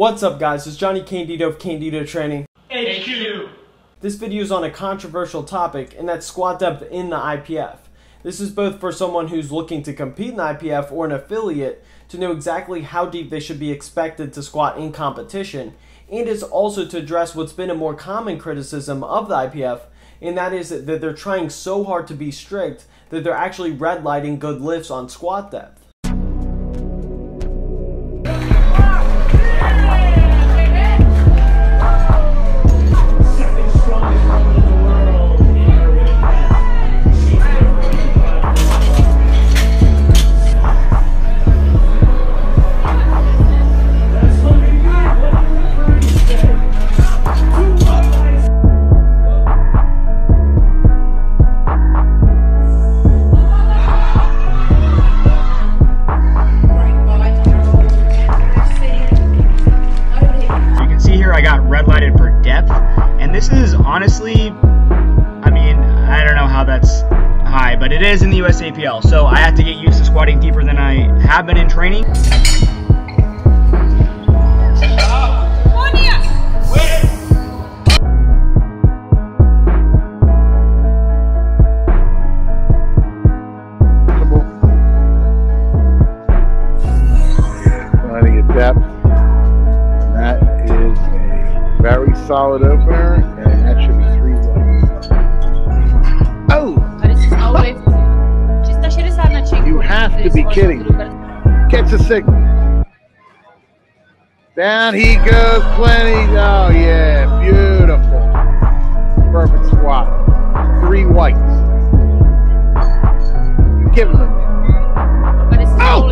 What's up guys, it's Johnny Candido of Candido Training HQ. This video is on a controversial topic, and that's squat depth in the IPF. This is both for someone who's looking to compete in the IPF or an affiliate to know exactly how deep they should be expected to squat in competition, and it's also to address what's been a more common criticism of the IPF, and that is that they're trying so hard to be strict that they're actually red lighting good lifts on squat depth. I got red lighted for depth, and this is honestly, I don't know how that's high, but it is in the USAPL, so I have to get used to squatting deeper than I have been in training. Finding a depth. Very solid opener, and that should be 3 whites. Oh! You have to be kidding. Gets a signal. Down he goes, plenty. Oh yeah, beautiful. Perfect squat. 3 whites. Give him a minute. Oh!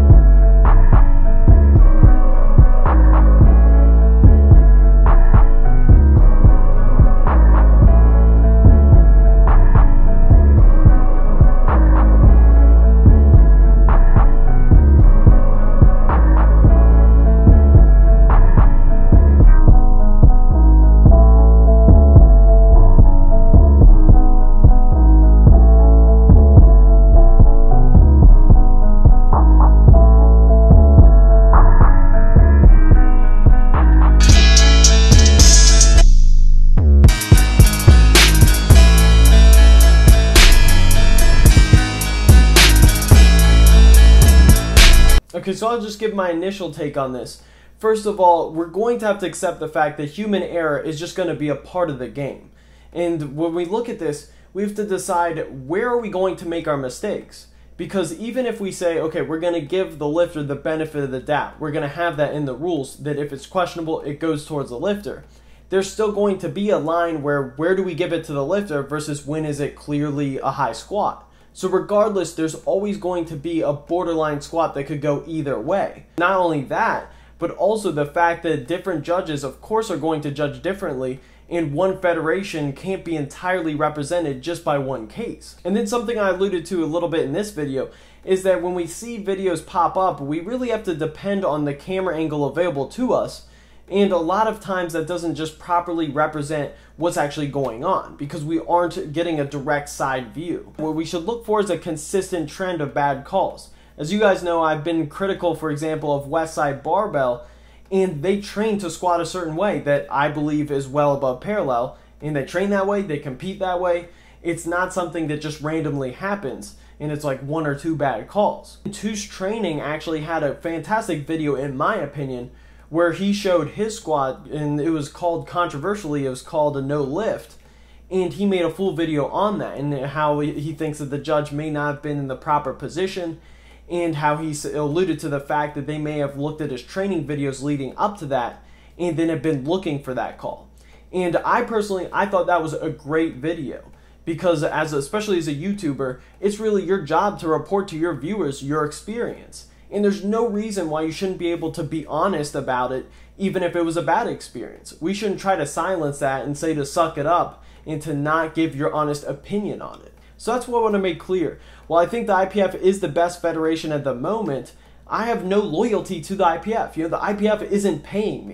Okay, so I'll just give my initial take on this. First of all, we're going to have to accept the fact that human error is just going to be a part of the game. And when we look at this, we have to decide where are we going to make our mistakes. Because even if we say, okay, we're going to give the lifter the benefit of the doubt, we're going to have that in the rules, that if it's questionable, it goes towards the lifter. There's still going to be a line where do we give it to the lifter versus when is it clearly a high squat. So regardless, there's always going to be a borderline squat that could go either way. Not only that, but also the fact that different judges, of course, are going to judge differently, and one federation can't be entirely represented just by one case. And then something I alluded to a little bit in this video is that when we see videos pop up, we really have to depend on the camera angle available to us. And a lot of times that doesn't just properly represent what's actually going on because we aren't getting a direct side view. What we should look for is a consistent trend of bad calls. As you guys know, I've been critical, for example, of Westside Barbell, and they train to squat a certain way that I believe is well above parallel, and they train that way, they compete that way. It's not something that just randomly happens, and it's like 1 or 2 bad calls. Touche Training actually had a fantastic video, in my opinion, where he showed his squat, and it was called, controversially, it was called a no lift, and he made a full video on that, and how he thinks that the judge may not have been in the proper position, and how he alluded to the fact that they may have looked at his training videos leading up to that, and then have been looking for that call. And I thought that was a great video, because especially as a YouTuber, it's really your job to report to your viewers your experience. And there's no reason why you shouldn't be able to be honest about it, even if it was a bad experience. We shouldn't try to silence that and say to suck it up and to not give your honest opinion on it. So that's what I want to make clear. While I think the IPF is the best federation at the moment, I have no loyalty to the IPF. You know, the IPF isn't paying me.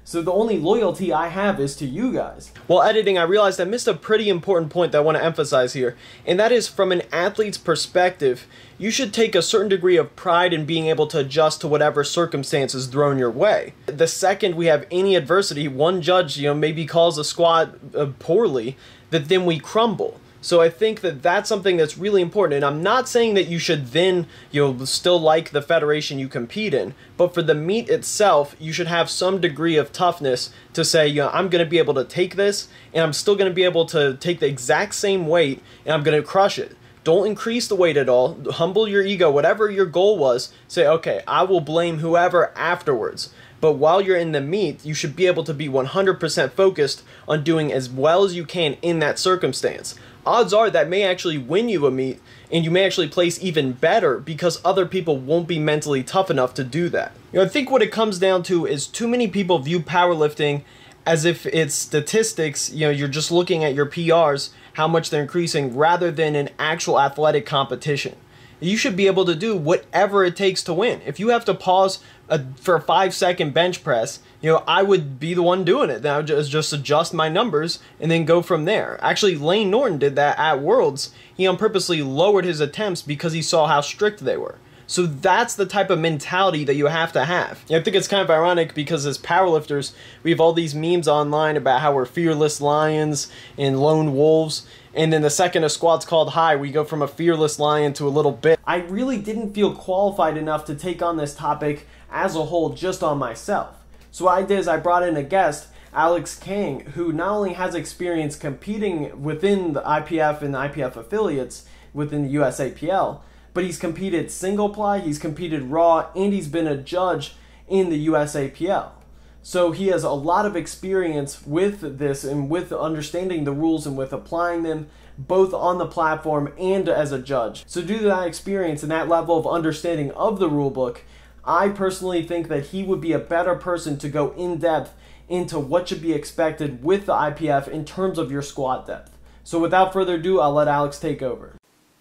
So the only loyalty I have is to you guys. While editing, I realized I missed a pretty important point that I want to emphasize here, and that is from an athlete's perspective, you should take a certain degree of pride in being able to adjust to whatever circumstances thrown your way. The second we have any adversity, one judge, maybe calls a squat poorly, that then we crumble. So I think that that's something that's really important, and I'm not saying that you should then, still like the federation you compete in, but for the meet itself, you should have some degree of toughness to say, I'm going to be able to take this, and I'm still going to be able to take the exact same weight, and I'm going to crush it. Don't increase the weight at all, humble your ego, whatever your goal was, say, okay, I will blame whoever afterwards. But while you're in the meet, you should be able to be 100% focused on doing as well as you can in that circumstance. Odds are that may actually win you a meet, and you may actually place even better because other people won't be mentally tough enough to do that. I think what it comes down to is too many people view powerlifting as if it's statistics, you're just looking at your PRs, how much they're increasing, rather than an actual athletic competition. You should be able to do whatever it takes to win. If you have to pause for a 5-second bench press, I would be the one doing it. Then I would just adjust my numbers and then go from there. Actually, Lane Norton did that at Worlds. He purposely lowered his attempts because he saw how strict they were. So that's the type of mentality that you have to have. I think it's kind of ironic because as powerlifters, we have all these memes online about how we're fearless lions and lone wolves. And then the second a squat's called high, we go from a fearless lion to a little bit. I really didn't feel qualified enough to take on this topic as a whole just on myself. So what I did is I brought in a guest, Alex Kang, who not only has experience competing within the IPF and the IPF affiliates within the USAPL, but he's competed single ply, he's competed raw, and he's been a judge in the USAPL. So he has a lot of experience with this and with understanding the rules and with applying them both on the platform and as a judge. So due to that experience and that level of understanding of the rulebook, I personally think that he would be a better person to go in depth into what should be expected with the IPF in terms of your squat depth. So without further ado, I'll let Alex take over.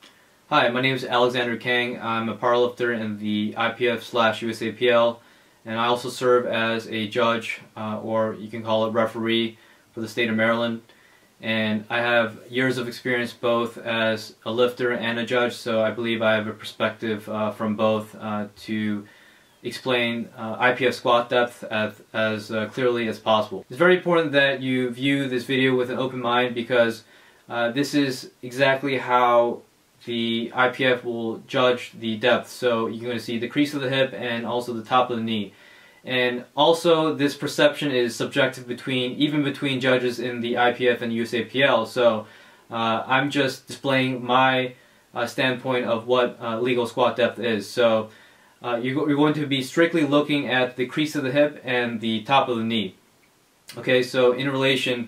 Hi, my name is Alexander Kang. I'm a powerlifter in the IPF/USAPL, and I also serve as a judge, or you can call it referee, for the state of Maryland. And I have years of experience both as a lifter and a judge, so I believe I have a perspective from both to explain IPF squat depth as clearly as possible. It's very important that you view this video with an open mind because this is exactly how the IPF will judge the depth. So you're going to see the crease of the hip and also the top of the knee. And also this perception is subjective even between judges in the IPF and USAPL. So I'm just displaying my standpoint of what legal squat depth is. So you're going to be strictly looking at the crease of the hip and the top of the knee. Okay, so in relation,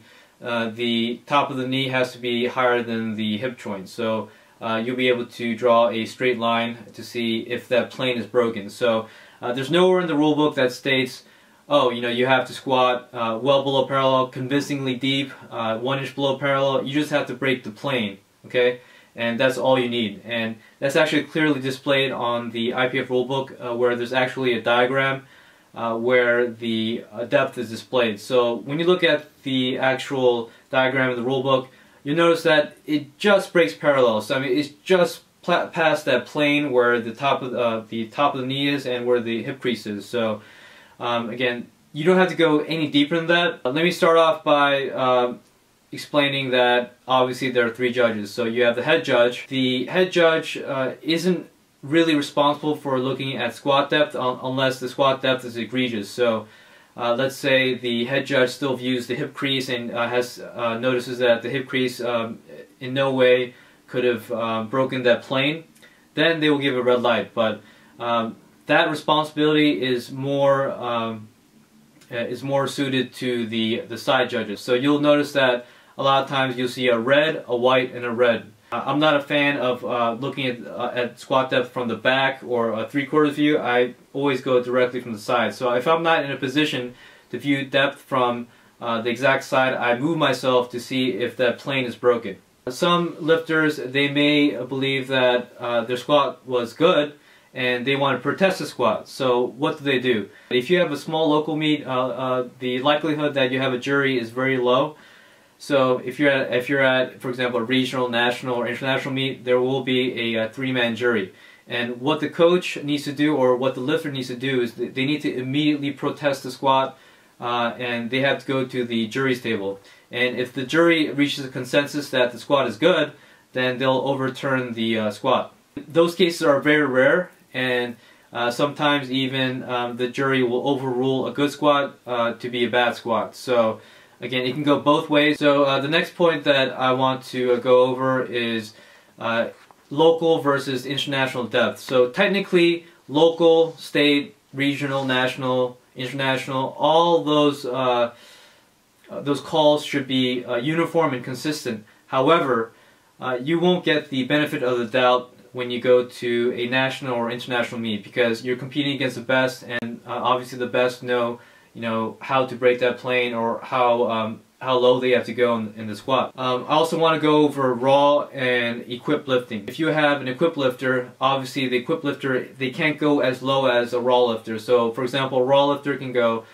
the top of the knee has to be higher than the hip joint. So you'll be able to draw a straight line to see if that plane is broken. So there's nowhere in the rule book that states, oh, you have to squat well below parallel, convincingly deep, 1 inch below parallel. You just have to break the plane, okay? And that's all you need. And that's actually clearly displayed on the IPF rulebook where there's actually a diagram where the depth is displayed. So when you look at the actual diagram in the rulebook, you'll notice that it just breaks parallel. So I mean, it's just past that plane where the top of the knee is and where the hip crease is. So again, you don't have to go any deeper than that. Let me start off by explaining that obviously there are 3 judges. So you have the head judge. The head judge isn't really responsible for looking at squat depth unless the squat depth is egregious. So let's say the head judge still views the hip crease and notices that the hip crease in no way could have broken that plane, then they will give a red light. But that responsibility is more suited to the side judges. So you'll notice that a lot of times you'll see a red, a white, and a red. I'm not a fan of looking at squat depth from the back or a 3/4 view. I always go directly from the side. So if I'm not in a position to view depth from the exact side, I move myself to see if that plane is broken. Some lifters, they may believe that their squat was good and they want to protest the squat. So what do? If you have a small local meet, the likelihood that you have a jury is very low. So if you're at, for example, a regional, national, or international meet, there will be a three-man jury. And what the coach needs to do, or what the lifter needs to do, is they need to immediately protest the squat, and they have to go to the jury's table. And if the jury reaches a consensus that the squat is good, then they'll overturn the squat. Those cases are very rare, and sometimes even the jury will overrule a good squat to be a bad squat. So again, it can go both ways. So the next point that I want to go over is local versus international depth. So technically, local, state, regional, national, international, all those calls should be uniform and consistent. However, you won't get the benefit of the doubt when you go to a national or international meet, because you're competing against the best, and obviously the best know, how to break that plane, or how low they have to go in the squat. I also want to go over raw and equipped lifting. If you have an equipped lifter, obviously the equipped lifter, they can't go as low as a raw lifter. So for example, a raw lifter can go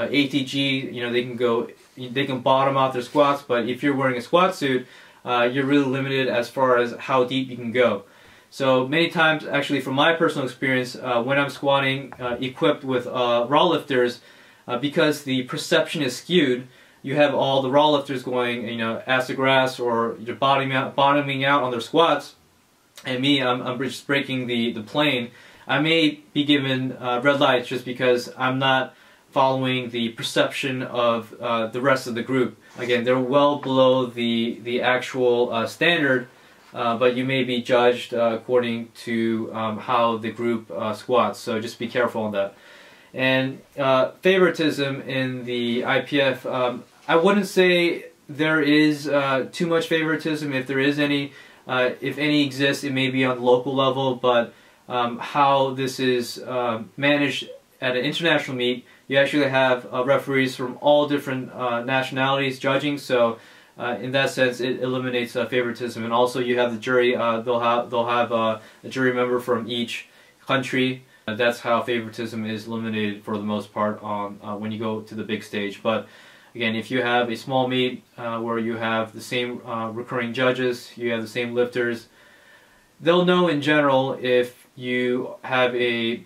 ATG, they can bottom out their squats, but if you're wearing a squat suit, you're really limited as far as how deep you can go. So many times, actually from my personal experience, when I'm squatting equipped with raw lifters, because the perception is skewed, you have all the raw lifters going, ass to grass, or you're bottoming out on their squats, and me, I'm just breaking the plane. I may be given red lights just because I'm not following the perception of the rest of the group. Again, they're well below the actual standard, but you may be judged according to how the group squats. So just be careful on that. And favoritism in the IPF, I wouldn't say there is too much favoritism. If there is any, if any exists, it may be on the local level, but how this is managed at an international meet, you actually have referees from all different nationalities judging, so in that sense it eliminates favoritism. And also you have the jury, they'll have a jury member from each country. That's how favoritism is eliminated for the most part on when you go to the big stage. But again, if you have a small meet where you have the same recurring judges, you have the same lifters, they'll know in general if you have a,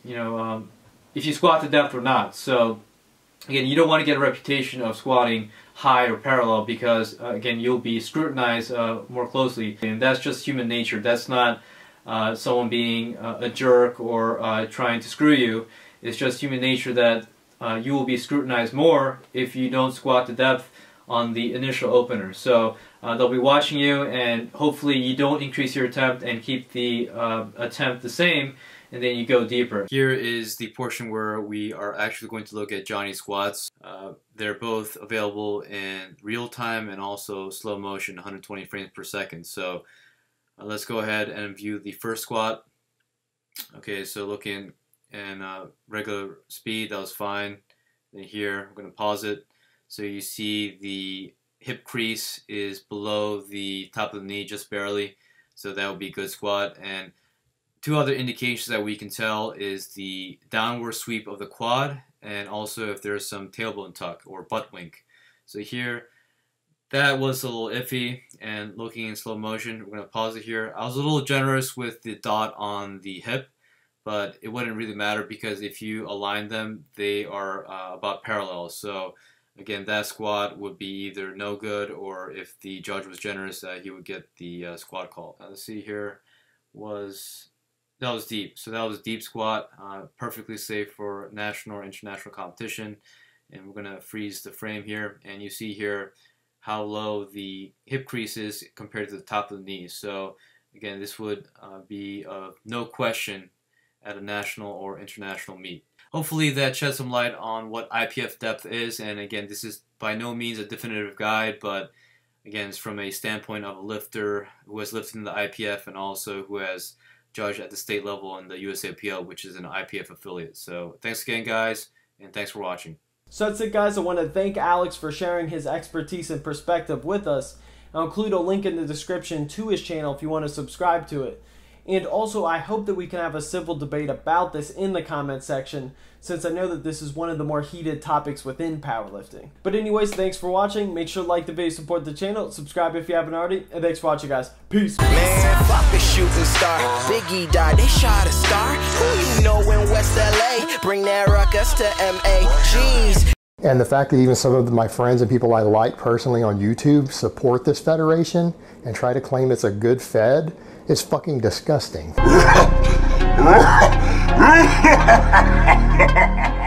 if you squat to depth or not. So again, you don't want to get a reputation of squatting high or parallel, because again, you'll be scrutinized more closely. And that's just human nature. That's not someone being a jerk or trying to screw you. It's just human nature that you will be scrutinized more if you don't squat to depth on the initial opener. So they'll be watching you, and hopefully you don't increase your attempt and keep the attempt the same, and then you go deeper. Here is the portion where we are actually going to look at Johnny's squats. They're both available in real time and also slow motion, 120 frames per second. So let's go ahead and view the first squat. Okay, so looking in regular speed, that was fine. Then here, I'm going to pause it. So you see the hip crease is below the top of the knee just barely. So that would be a good squat. And two other indications that we can tell is the downward sweep of the quad, and also if there's some tailbone tuck or butt wink. So here, that was a little iffy. And looking in slow motion, we're going to pause it here. I was a little generous with the dot on the hip, but it wouldn't really matter because if you align them, they are about parallel. So again, that squat would be either no good, or if the judge was generous, he would get the squat call. Let's see here, that was deep. So that was deep squat, perfectly safe for national or international competition. And we're going to freeze the frame here, and you see here how low the hip crease is compared to the top of the knee. So again, this would be no question at a national or international meet. Hopefully that sheds some light on what IPF depth is, and again, this is by no means a definitive guide, but again, it's from a standpoint of a lifter who has lifted in the IPF and also who has judged at the state level in the USAPL, which is an IPF affiliate. So thanks again, guys, and thanks for watching. So that's it, guys. I want to thank Alex for sharing his expertise and perspective with us. I'll include a link in the description to his channel if you want to subscribe to it. And also, I hope that we can have a civil debate about this in the comment section, since I know that this is one of the more heated topics within powerlifting. But anyways, thanks for watching. Make sure to like the video, support the channel, subscribe if you haven't already, and thanks for watching, guys. Peace. Man, fuck a shooting star. Biggie died, they shot a star. Who you know in West LA? Bring that ruckus to MA. Jeez. And the fact that even some of my friends and people I like personally on YouTube support this federation and try to claim it's a good fed is fucking disgusting.